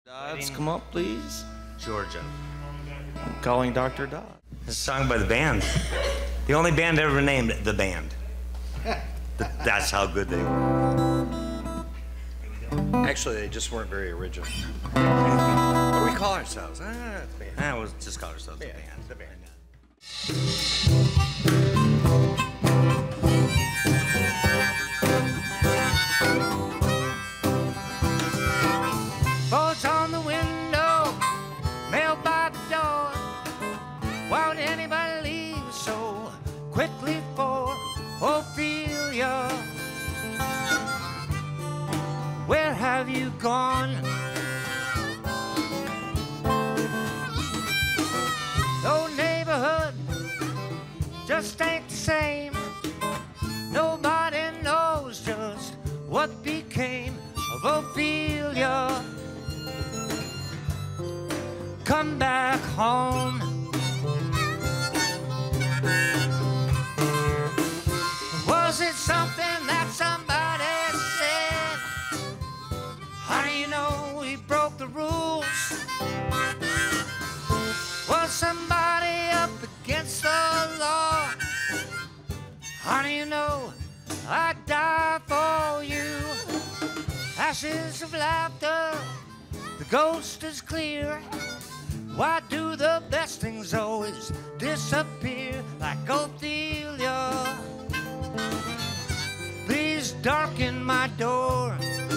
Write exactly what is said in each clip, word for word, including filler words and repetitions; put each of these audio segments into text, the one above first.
Dodds, come up, please. Georgia. I'm calling Doctor Dodds. This is a song by the band. The only band ever named The Band. That's how good they were. Actually, they just weren't very original. What do we call ourselves? Ah, it's the band. Ah, we'll just call ourselves The Yeah, Band. The Band. Boards on the window, mail by the door. Why would anybody leave so quickly for Ophelia? Where have you gone? No neighborhood just ain't the same. Nobody knows just what became of Ophelia. Come back home. Was it something that somebody said? How do you know he broke the rules? Was somebody up against the law? How do you know I'd die for you? Ashes of laughter, the ghost is clear. Why do the best things always disappear like Ophelia? Please darken my door.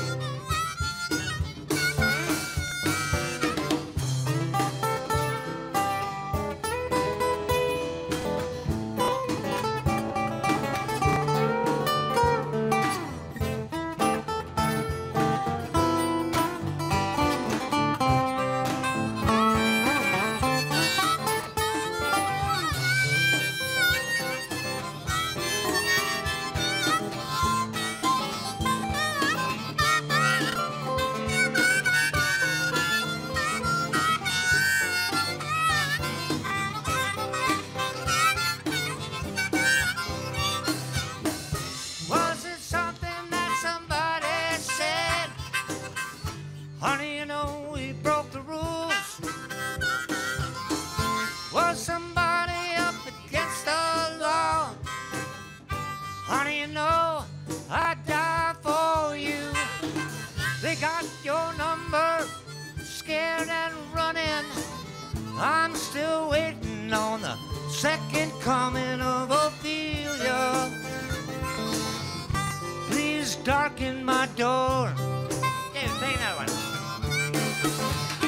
Honey, you know he broke the rules. Was somebody up against the law? Honey, you know I'd die for you. They got your number, scared and running. I'm still waiting on the second coming of Ophelia. Please darken my door. Yeah, play another one.